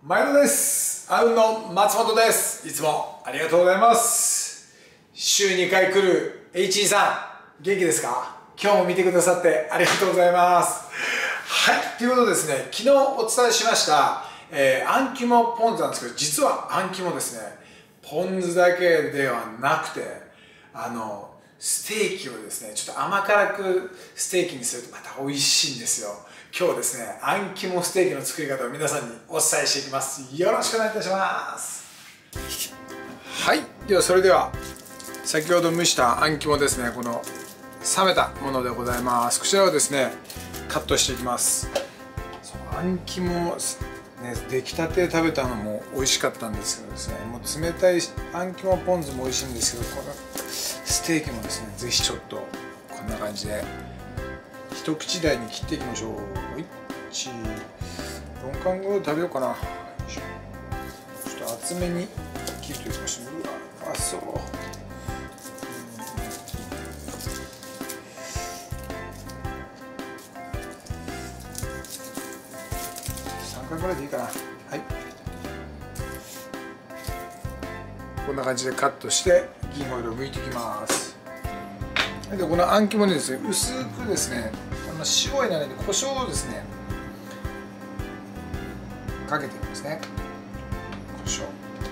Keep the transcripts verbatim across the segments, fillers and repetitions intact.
毎度です。アウンの松本です。いつもありがとうございます。週にかい来る エイチイー さん、元気ですか？今日も見てくださってありがとうございます。はい、ということでですね、昨日お伝えしました、えー、あん肝ポン酢なんですけど、実はあん肝ですね、ポン酢だけではなくて、あの、ステーキをですね、ちょっと甘辛くステーキにするとまた美味しいんですよ。今日はですね、あん肝ステーキの作り方を皆さんにお伝えしていきます。よろしくお願いいたします。はい、ではそれでは先ほど蒸したあん肝ですね、この冷めたものでございます。こちらをですねカットしていきます。あん肝ね、出来たて食べたのも美味しかったんですけどですね、もう冷たいあん肝ポン酢も美味しいんですけど、このステーキもですね、ぜひちょっとこんな感じで一口大に切っていきましょう。いち、よんかんぐらい食べようかな。ちょっと厚めに切るといきましょう。うわ、うまそう。さんかんぐらいでいいかな。はい、こんな感じでカットして銀ホイルを剥いていきます。でこのあん肝にですね、薄くですね、あの塩にならないで胡椒をですねかけていきますね。胡椒、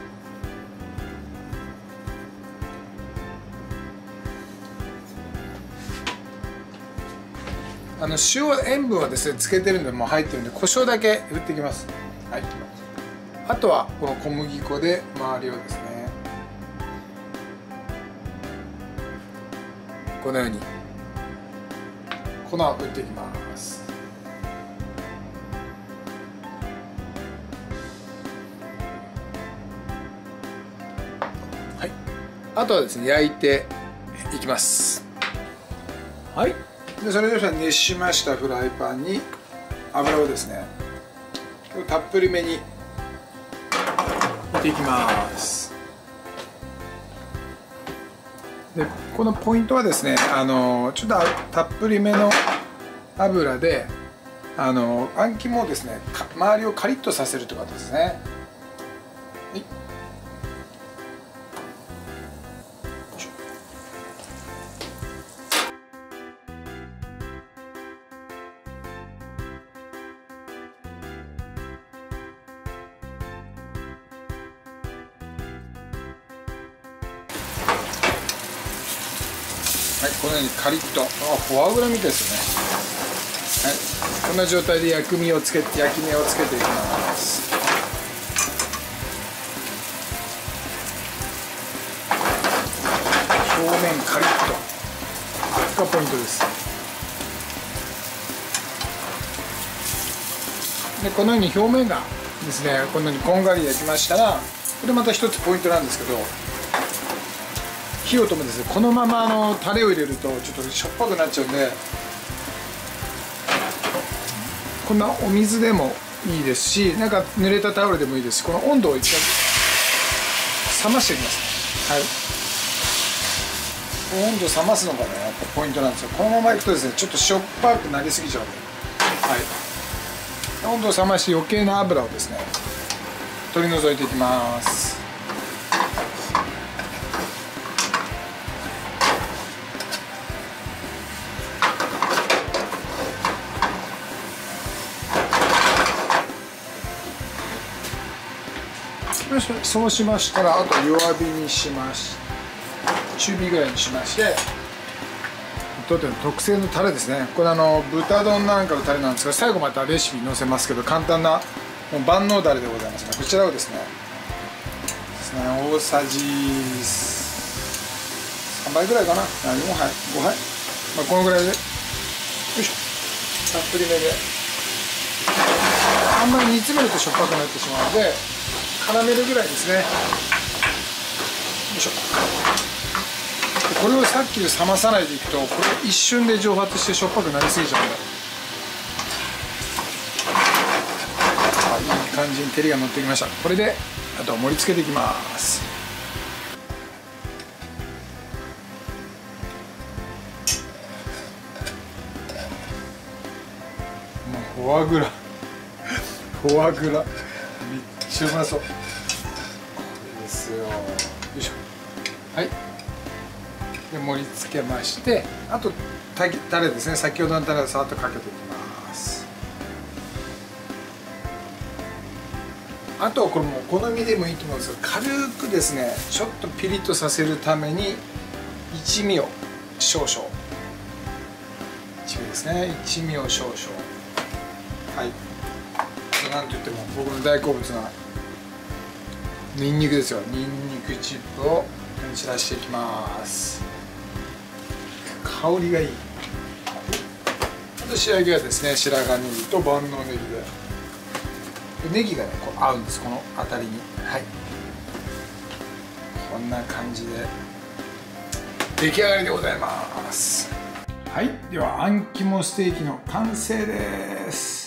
あの塩塩分はですねつけてるんでもう入ってるんで、胡椒だけ振っていきます。はい、あとはこの小麦粉で周りをですねこのように粉を振っていきます。はい、あとはですね焼いていきます。はい、でそれでは熱しましたフライパンに油をですねたっぷりめに入れていきます。でこのポイントはですね、あのちょっとたっぷりめの油であのあん肝をですね周りをカリッとさせるということですね。はい、はい、このようにカリッと、あ、フォアグラみたいですよね。はい、こんな状態で焼き目をつけて焼き目をつけていきます。表面カリッとがポイントです。でこのように表面がですねこのようにこんがり焼きましたら、これまた一つポイントなんですけど、火を止めですね、このままあのタレを入れるとちょっとしょっぱくなっちゃうんで、こんなお水でもいいですし、なんか濡れたタオルでもいいですし、この温度を一回冷ましていきます。はい、温度を冷ますのがねやっぱポイントなんですよ。このままいくとですねちょっとしょっぱくなりすぎちゃうんで、はい、温度を冷まして余計な油をですね取り除いていきます。そうしましたら、あと弱火にしまし中火ぐらいにしまして、当店の特製のタレですね、これあの豚丼なんかのタレなんですが、最後またレシピ載せますけど、簡単なもう万能タレでございますが、こちらをですねですね大さじさんばいぐらいかな、よんはいごはい、まあ、このぐらいでよいしょ、たっぷりめで、あんまり煮詰めるとしょっぱくなってしまうので絡めるぐらいですね。よいしょ。これをさっきで冷まさないでいくと、これ一瞬で蒸発してしょっぱくなりすぎちゃうんで、あ、いい感じに照りが乗ってきました。これであとは盛り付けていきます。もうフォアグラフォアグラびっ白うまそう。これですよ。よいしょ。はい。で盛り付けまして、あとタレですね。先ほどのタレをさっとかけていきます。あとはこれもお好みでもいいと思うんですが、軽くですねちょっとピリッとさせるために一味を少々、一味ですね、一味を少々。はい、なんといっても僕の大好物なニンニクですよ。ニンニクチップを散らしていきます。香りがいい。あと仕上げはですね、白髪ネギと万能ネギで、ネギがねこう合うんです、この辺りに。はい、こんな感じで出来上がりでございます。はい、ではあん肝ステーキの完成です。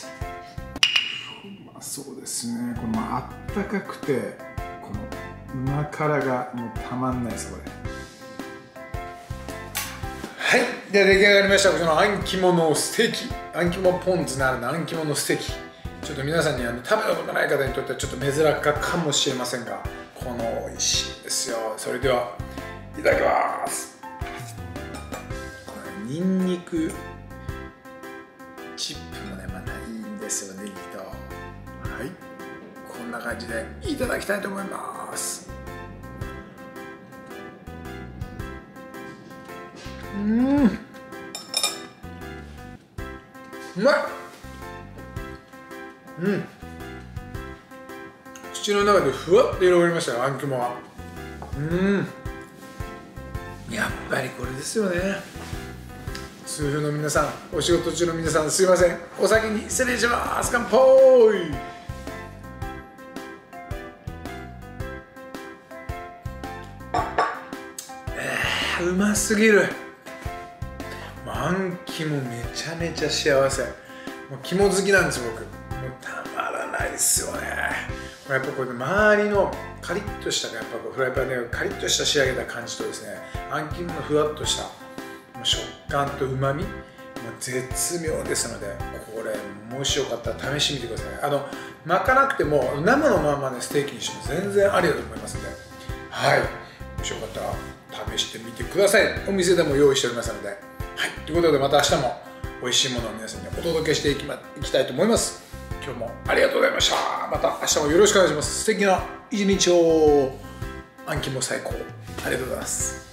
うまそうですね。このあったかくてこのうま辛がもうたまんないですこれ。はい、で出来上がりました。こちらのあん肝のステーキ、あん肝ポン酢ならぬあん肝のステーキ、ちょっと皆さんにあの食べたことない方にとってはちょっと珍かかもしれませんが、この美味しいですよ。それではいただきます。これニンニクチップもねまたいいんですよ、ネギと。はい、こんな感じでいただきたいと思います。うん、うまい。うん、口の中でふわっと広がりましたよ、あん肝は。うん、やっぱりこれですよね。痛風の皆さん、お仕事中の皆さん、すいません、お先に失礼します。乾杯。えー、うますぎる。あん肝めちゃめちゃ幸せ。もう肝好きなんです僕。もうたまらないですよね。やっぱこれ周りのカリッとしたやっぱこうフライパンでカリッとした仕上げた感じとですね、あん肝のふわっとした食感とうまみ、もう絶妙ですので、これもしよかったら試してみてください。あの巻かなくても生のままねステーキにしても全然ありだと思いますので、はい、もしよかったら試してみてください。お店でも用意しておりますので。はい、ということでまた明日も美味しいものを皆さんにお届けしていき、ま、いきたいと思います。今日もありがとうございました。また明日もよろしくお願いします。素敵な一日を。あん肝最高。ありがとうございます。